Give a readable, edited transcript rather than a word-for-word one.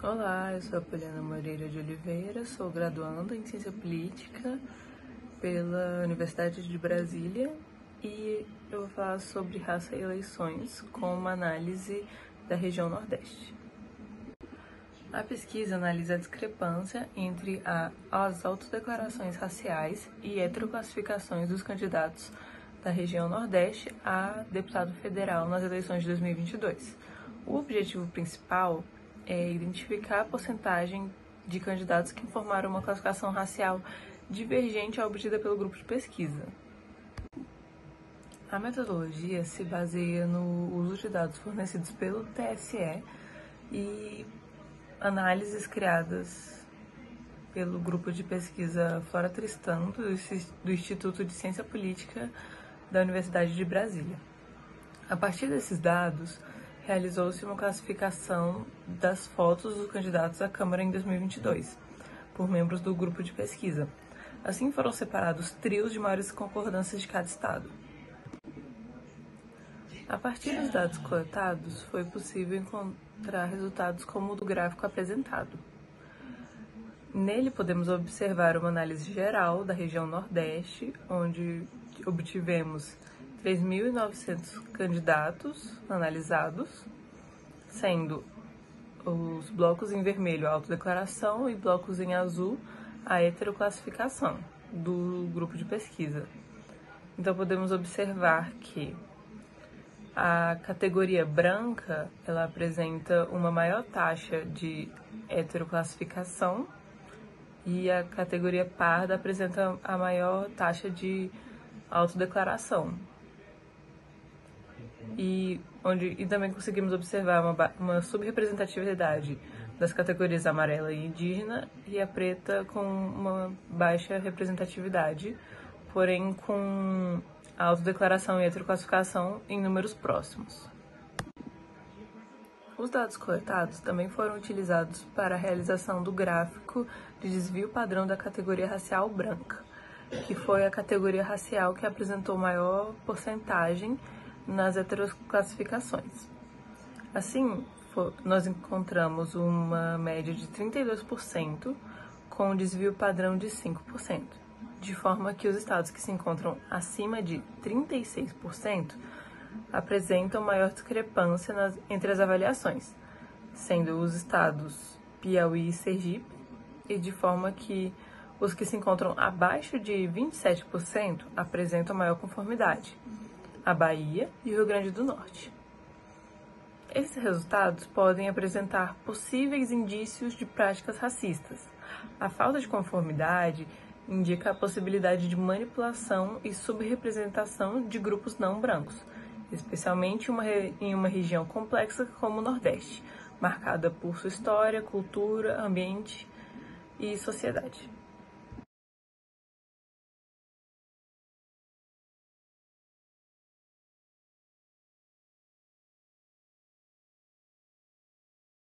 Olá, eu sou a Poliana Moreira de Oliveira, sou graduanda em Ciência Política pela Universidade de Brasília e eu vou falar sobre raça e eleições com uma análise da região Nordeste. A pesquisa analisa a discrepância entre as autodeclarações raciais e heteroclassificações dos candidatos da região Nordeste a deputado federal nas eleições de 2022. O objetivo principal é identificar a porcentagem de candidatos que informaram uma classificação racial divergente à obtida pelo grupo de pesquisa. A metodologia se baseia no uso de dados fornecidos pelo TSE e análises criadas pelo grupo de pesquisa Flora Tristão, do Instituto de Ciência Política da Universidade de Brasília. A partir desses dados, realizou-se uma classificação das fotos dos candidatos à Câmara em 2022, por membros do grupo de pesquisa. Assim foram separados trios de maiores concordâncias de cada estado. A partir dos dados coletados, foi possível encontrar resultados como o do gráfico apresentado. Nele podemos observar uma análise geral da região Nordeste, onde obtivemos 3.900 candidatos analisados, sendo os blocos em vermelho a autodeclaração e blocos em azul a heteroclassificação do grupo de pesquisa. Então podemos observar que a categoria branca ela apresenta uma maior taxa de heteroclassificação e a categoria parda apresenta a maior taxa de autodeclaração. E também conseguimos observar uma subrepresentatividade das categorias amarela e indígena e a preta com uma baixa representatividade, porém com a autodeclaração e heteroclassificação em números próximos. Os dados coletados também foram utilizados para a realização do gráfico de desvio padrão da categoria racial branca, que foi a categoria racial que apresentou maior porcentagem nas heteroclassificações. Assim, nós encontramos uma média de 32% com um desvio padrão de 5%, de forma que os estados que se encontram acima de 36% apresentam maior discrepância entre as avaliações, sendo os estados Piauí e Sergipe, e de forma que os que se encontram abaixo de 27% apresentam maior conformidade, a Bahia e o Rio Grande do Norte. Esses resultados podem apresentar possíveis indícios de práticas racistas. A falta de conformidade indica a possibilidade de manipulação e subrepresentação de grupos não brancos, especialmente em uma região complexa como o Nordeste, marcada por sua história, cultura, ambiente e sociedade.